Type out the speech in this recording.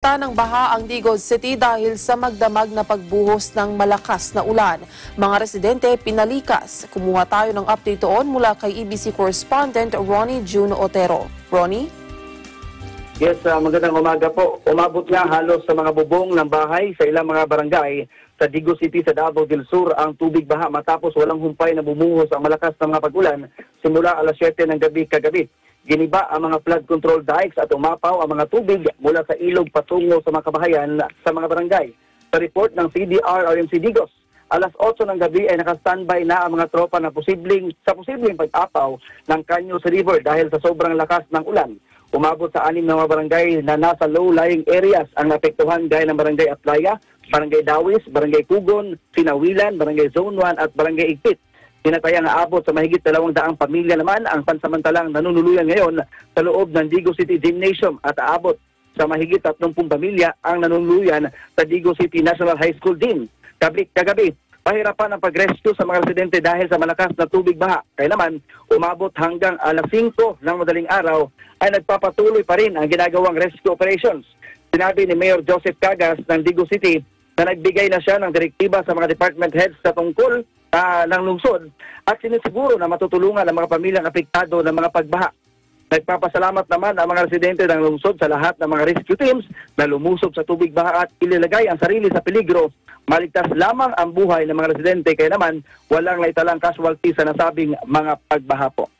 Nasalanta ng baha ang Digos City dahil sa magdamag na pagbuhos ng malakas na ulan. Mga residente pinalikas. Kumuha tayo ng update doon mula kay EBC correspondent Ronnie June Otero. Ronnie? Yes, magandang umaga po. Umabot nga halos sa mga bubong ng bahay sa ilang mga barangay sa Digos City sa Davao del Sur ang tubig baha matapos walang humpay na bumuhos ang malakas na mga pag-ulan simula alas 7 ng gabi kagabi. Giniba ang mga flood control dikes at umapaw ang mga tubig mula sa ilog patungo sa mga kabahayan sa mga barangay. Sa report ng CDR-RMC Digos, alas 8 ng gabi ay nakastandby na ang mga tropa na posibleng pag-apaw ng Caños River dahil sa sobrang lakas ng ulan. Umabot sa 6 na mga barangay na nasa low-lying areas ang napektuhan gaya ng Barangay Atlaya, Barangay Dawis, Barangay Kugon, Sinawilan, Barangay Zone 1 at Barangay Igpit. Tinatayang aabot sa mahigit 200 pamilya naman ang pansamantalang nanunuluyan ngayon sa loob ng Digos City Gymnasium at aabot sa mahigit 30 pamilya ang nanunuluyan sa Digos City National High School din. Kagabi, pahirapan ang pag-rescue sa mga residente dahil sa malakas na tubig baha. Kaya naman, umabot hanggang alas 5 ng madaling araw ay nagpapatuloy pa rin ang ginagawang rescue operations. Sinabi ni Mayor Joseph Cagas ng Digos City na nagbigay na siya ng direktiba sa mga department heads sa tungkol ng lungsod at sinisiguro na matutulungan ang mga pamilyang apektado ng mga pagbaha. Nagpapasalamat naman ang mga residente ng lungsod sa lahat ng mga rescue teams na lumusob sa tubig baha at ililagay ang sarili sa peligro. Maligtas lamang ang buhay ng mga residente kaya naman walang naitalang casualty sa nasabing mga pagbaha po.